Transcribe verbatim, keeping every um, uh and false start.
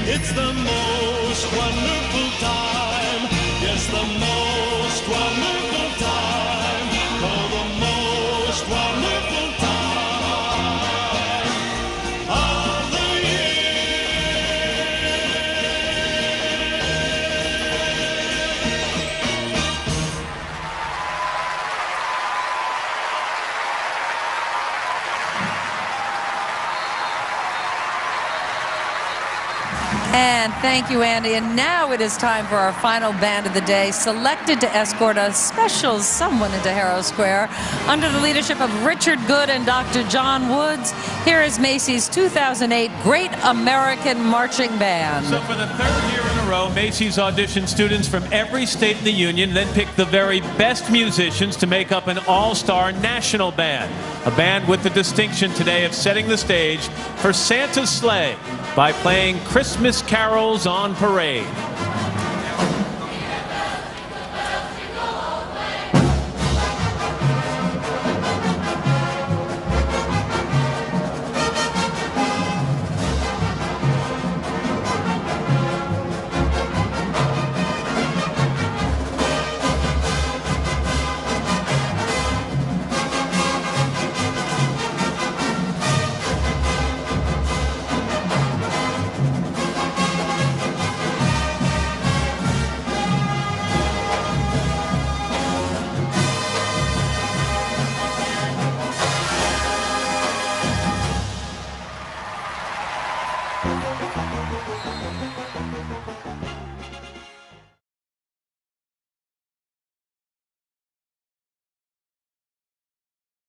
It's the most wonderful time. Yes, the most wonderful time. Oh, the most wonderful time of the And thank you, Andy. And now it is time for our final band of the day, selected to escort a special someone into Harrow Square. Under the leadership of Richard Good and Doctor John Woods, here is Macy's two thousand eight Great American Marching Band. So for the third year in a row, Macy's auditioned students from every state in the union, then picked the very best musicians to make up an all-star national band. A band with the distinction today of setting the stage for Santa's sleigh by playing Christmas carols on parade.